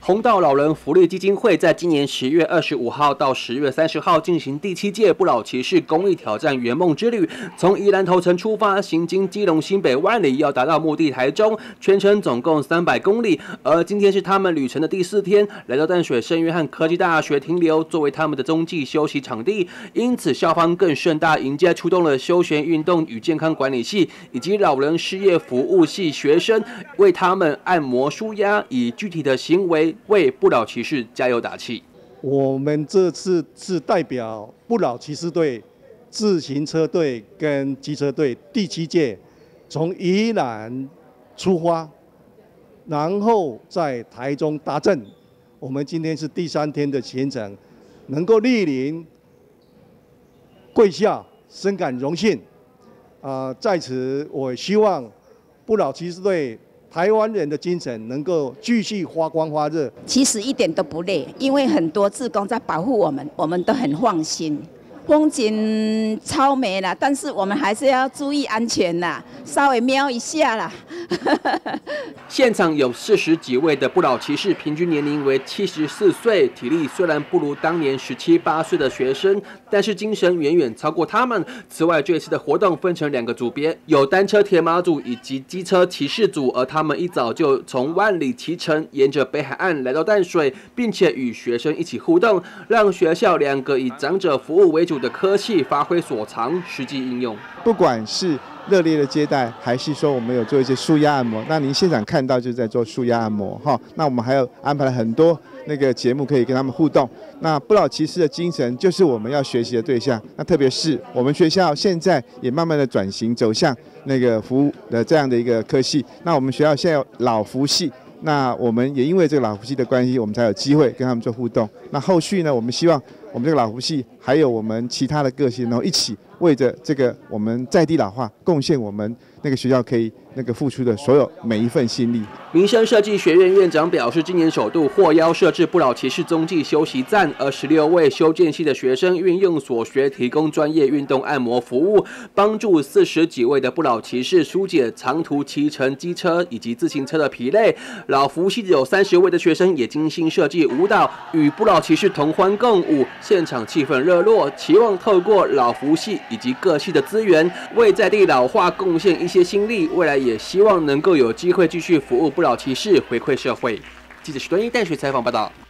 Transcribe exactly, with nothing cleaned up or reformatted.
弘道老人福利基金会在今年十月二十五号到十月三十号进行第七届不老骑士公益挑战圆梦之旅，从宜兰头城出发，行经基隆新北万里，要达到目的台中，全程总共三百公里。而今天是他们旅程的第四天，来到淡水圣约翰科技大学停留，作为他们的中继休息场地。因此，校方更盛大迎接出动了休闲运动与健康管理系以及老人事业服务系学生，为他们按摩舒压，以具体的行为为不老骑士加油打气。 我们这次是代表不老骑士队、自行车队跟机车队第七届，从宜兰出发，然后在台中达阵。我们今天是第三天的行程，能够莅临贵校，深感荣幸。啊、呃，在此我希望不老骑士队台湾人的精神能够继续发光发热。 其实一点都不累，因为很多志工在保护我们，我们都很放心。风景超美啦，但是我们还是要注意安全啦，稍微瞄一下啦。 现场有四十几位的不老骑士，平均年龄为七十四岁，体力虽然不如当年十七八岁的学生，但是精神远远超过他们。此外，这次的活动分成两个组别，有单车铁马组以及机车骑士组，而他们一早就从万里骑乘，沿着北海岸来到淡水，并且与学生一起互动，让学校两个以长者服务为主的科系发挥所长，实际应用。 不管是热烈的接待，还是说我们有做一些舒压按摩，那您现场看到就是在做舒压按摩哈。那我们还有安排了很多那个节目可以跟他们互动。那不老骑士的精神就是我们要学习的对象。那特别是我们学校现在也慢慢的转型走向那个服务的这样的一个科系。那我们学校现在有老福系。那我们也因为这个老福系的关系，我们才有机会跟他们做互动。那后续呢，我们希望我们这个老福系还有我们其他的个性，然后一起为着这个我们在地老化，贡献我们那个学校可以那个付出的所有每一份心力。 民生设计学院院长表示，今年首度获邀设置不老骑士中继休息站，而十六位修建系的学生运用所学，提供专业运动按摩服务，帮助四十几位的不老骑士疏解长途骑乘机车以及自行车的疲累。老福系有三十位的学生也精心设计舞蹈，与不老骑士同欢共舞，现场气氛热络，期望透过老福系以及各系的资源，为在地老化贡献一些心力。未来也希望能够有机会继续服务不老骑士，回馈社会。记者许端一淡水采访报道。